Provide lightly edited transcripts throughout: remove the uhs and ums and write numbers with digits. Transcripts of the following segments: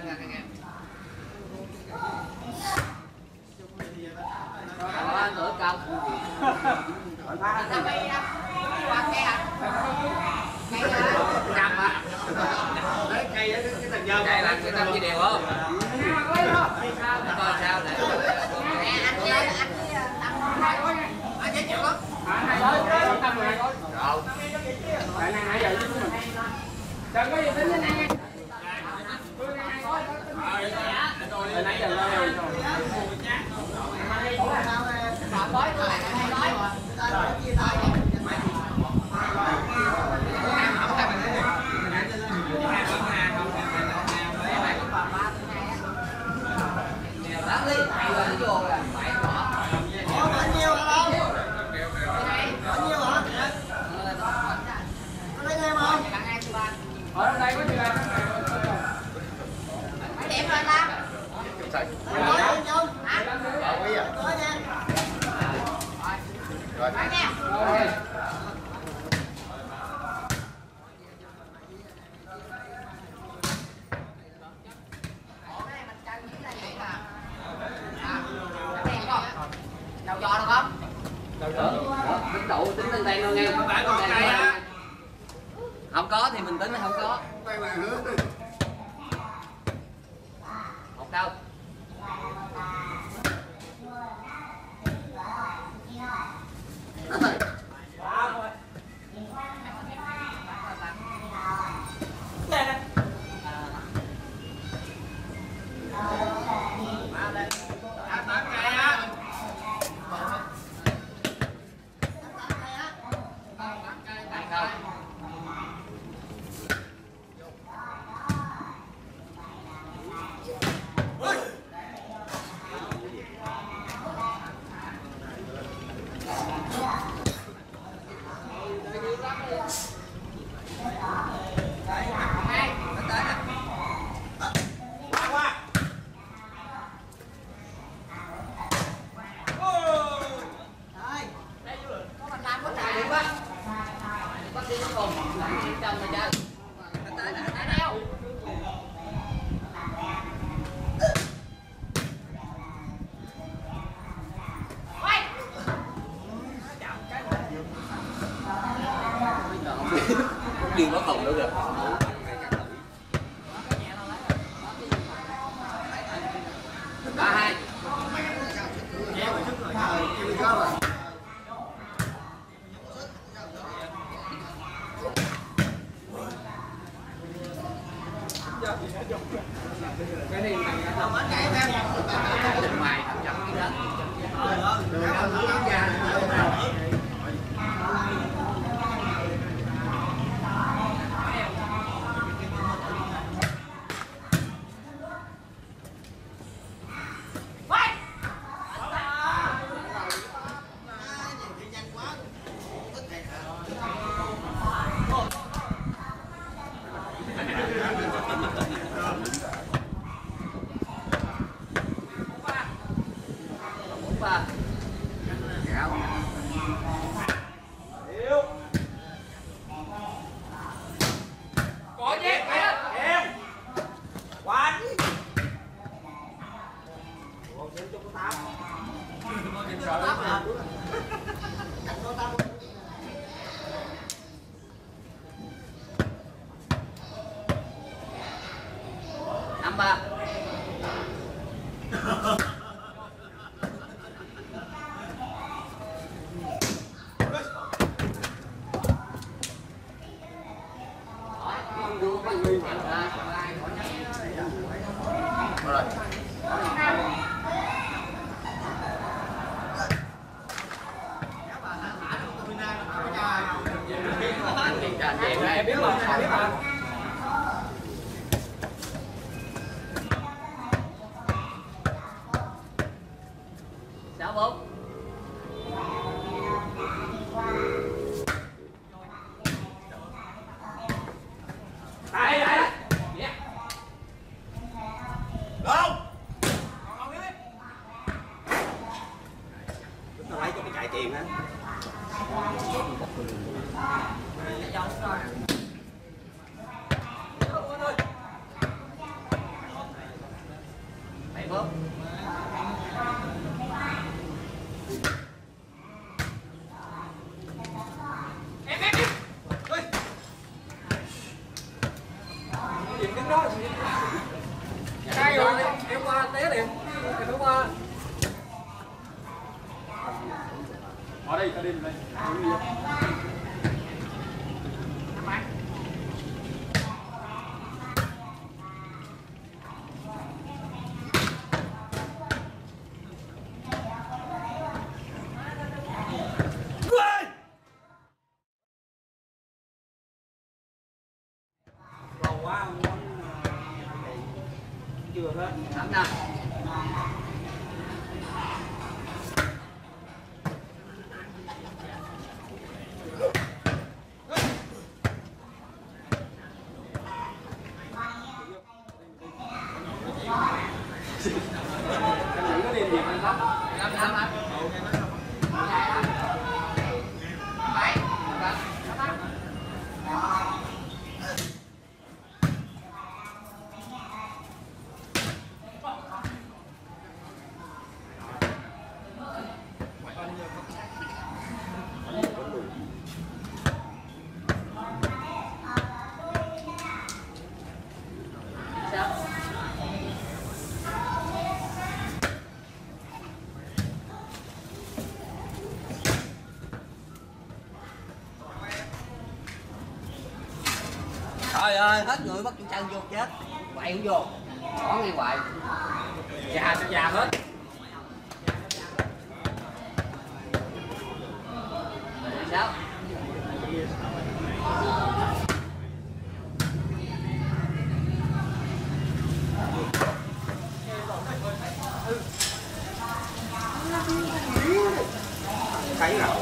nha anh em. Anh thử cầm. Cầm á. Lấy cây cái thằng dâu. Cây là cái tâm chi đều không? Coi sao để. Anh giới thiệu không? Rồi. Tại này nãy giờ với mình. Đừng có gì tính với anh. Hồi nãy giờ lo rồi. Đáng đi, nó vô là phải bỏ. Bao nhiêu hả không? Bao nhiêu hả? Có lấy em không? Ở đây có gì đây? Mấy điểm rồi ta? Nói đi không? Hả? Quý à. Nói nha. Rồi. Nói nha. Rồi. Đầu giò được không? Tính đủ, tính lên tay luôn nghe. Không phải con cây á. Không có thì mình tính không có. Một đâu. Điên nó không nữa kìa. Ba hai. Cái này Bên ngoài chậm cái đó. Ba. Kéo. có nhét em. Quá. Năm ba. Rồi. Em biết mà, em biết mà. Sáu bốn. Đây đây. Không. đây, ta đi đây. Quá chưa hết. Thấm nè. Nó đi gì anh lắm. Trời ơi, hết người bắt chân chân vô chết. Quậy không vô. Có ngay quậy. Già sao già hết. Sao? Cái nào?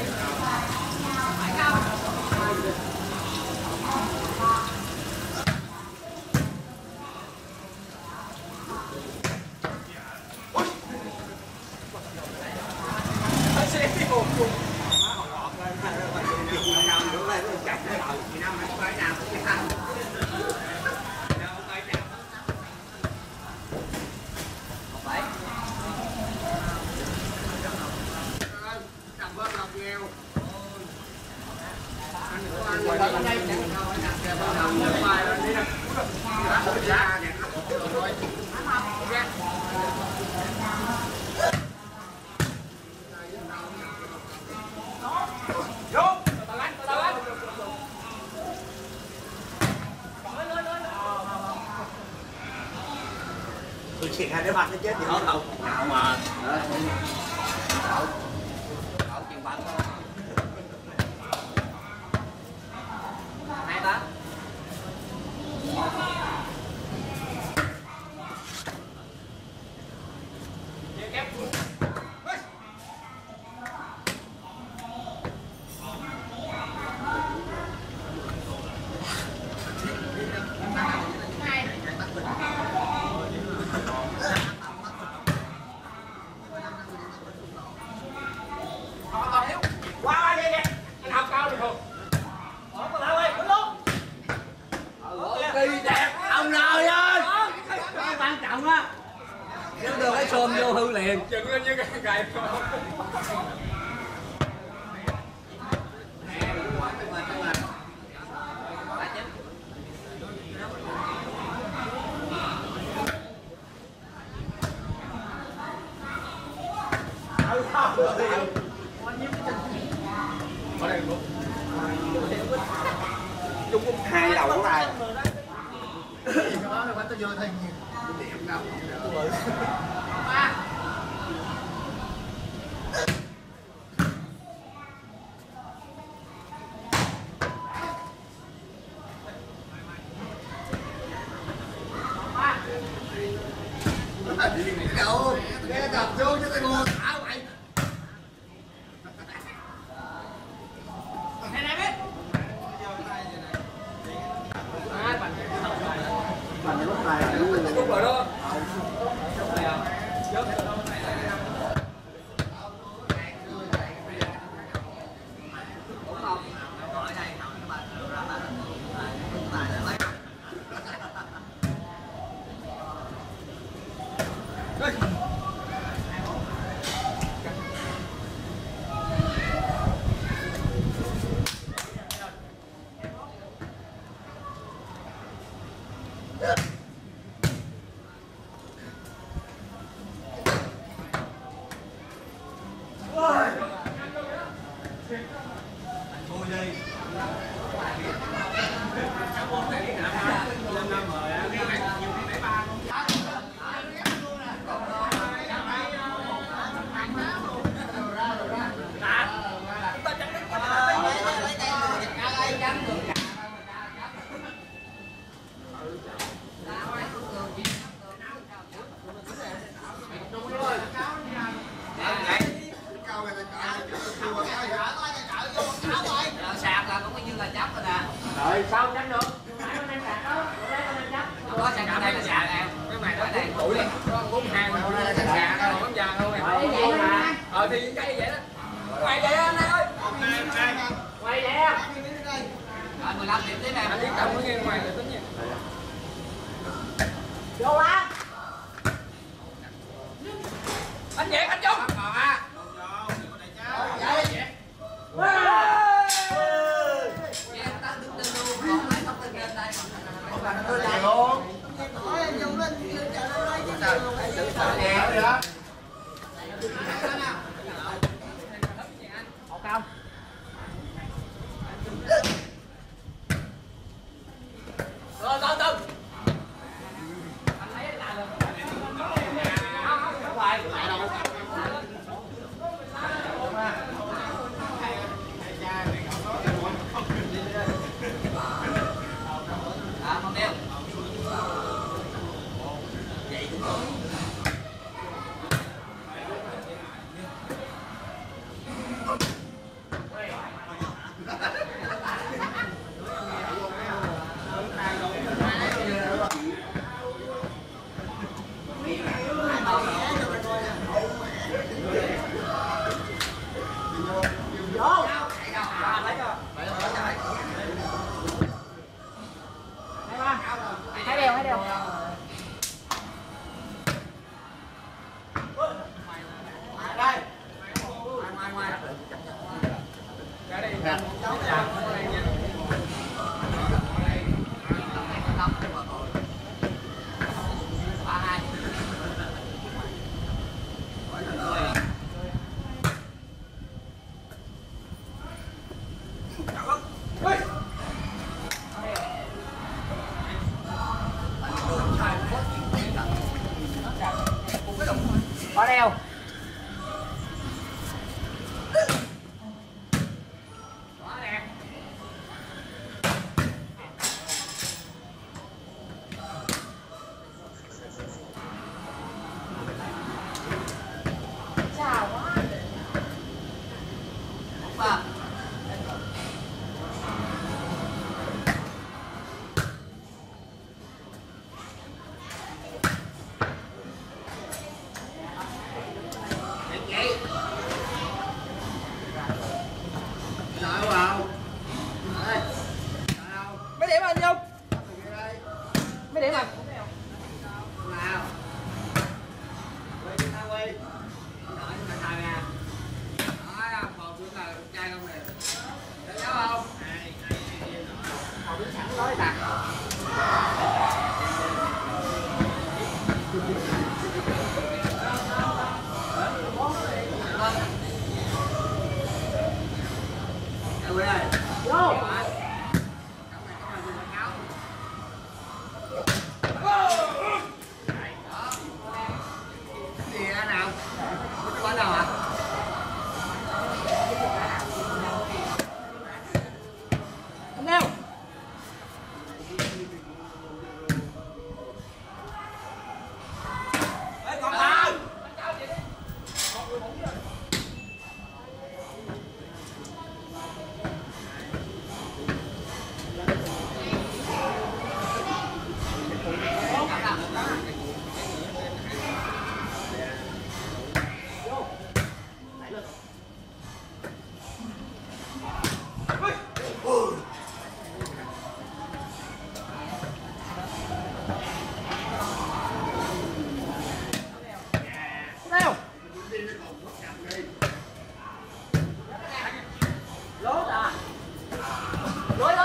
Tôi chỉ hai đứa bạn nó chết thì nó đâu nào mà Cậu chuyện bận thôi. Hai tá. Qua đây nè. Anh học cao được không? Có lại ơi, đứng luôn. Kỳ đẹp ông nội ơi. Cái quan trọng á. Nếu đưa cái xôm vô hư liền. Chừng lên như cái gậy. hai đầu của ai? Cậu, cái đập vô cho tôi ngồi thả vậy. Này này biết. Mình lúc này Đúng rồi đó. Cái này là già em. Cái mày đó này tuổi này có 42 mà hôm nay là già đâu, không già đâu mày. Thì cái vậy đó. Quay vậy anh ơi. Quay vậy em. 15 điểm tiếp em. Anh biết cầm mới nghe ngoài rồi tính nha. Vô ăn. Anh Việt anh Trung. Còn á. Hai đều. Có đeo. Chào quá. Mấy điểm anh Dung? Mấy điểm anh? Nào. Quay đi tao quay. Đợi mà trời nè. Đó, một đứa là trai không nè. Được nhớ không? Một đứa sẵn nói tạt. Quay ơi. Vô. Gì đó nào? Quán nào hả? Anh đâu? Ê, còn tao. Đâu? Lốt à? Lôi.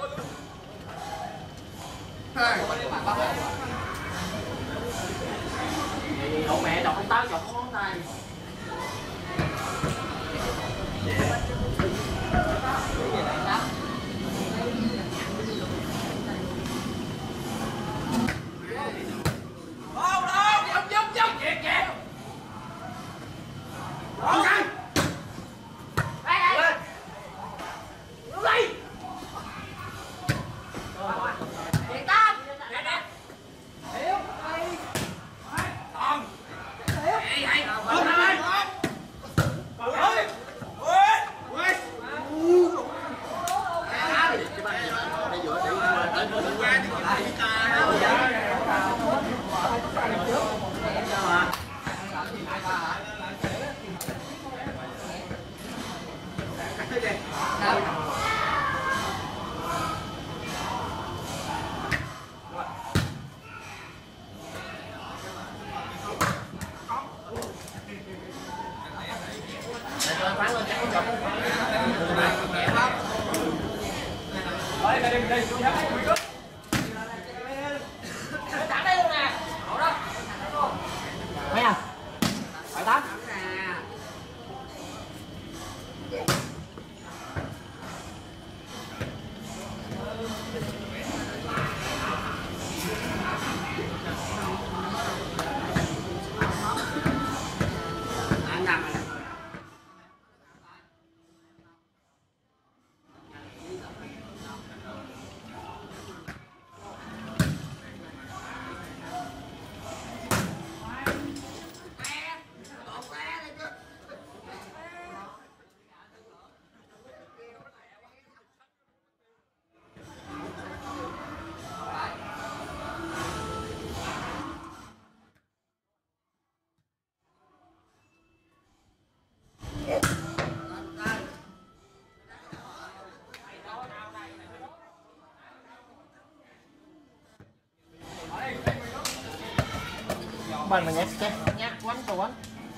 Cậu mẹ đọc con tao chọc con tay. Không. Bạn mà nhát nhát quánh tao quánh.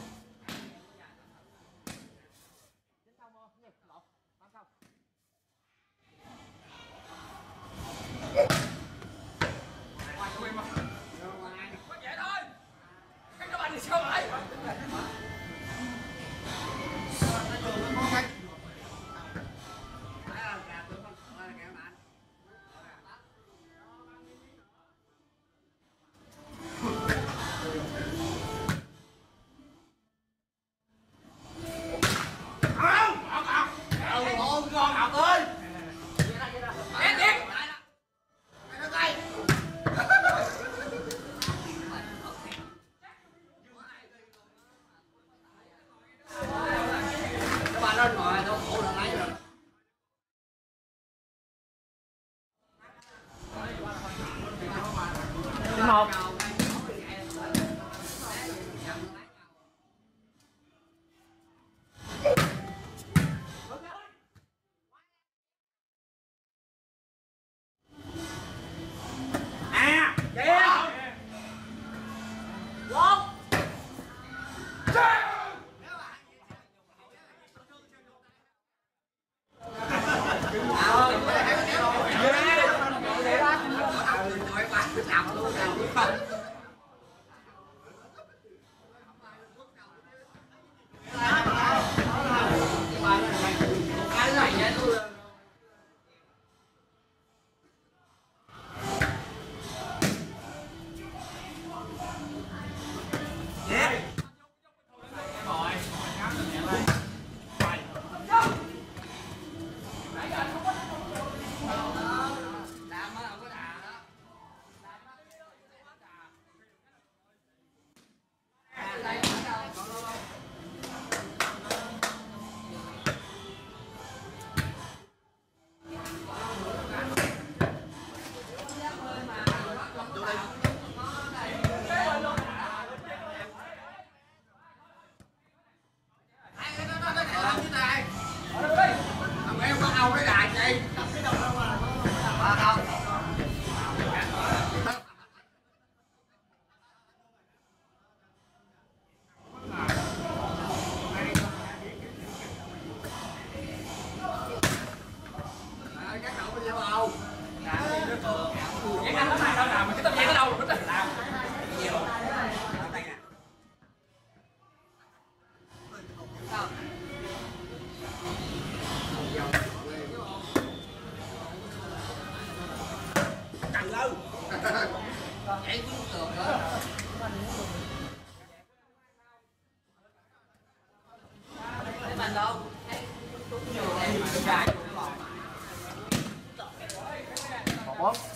Một Chạy xuống tường nữa. Thấy mình đâu? Một bóng.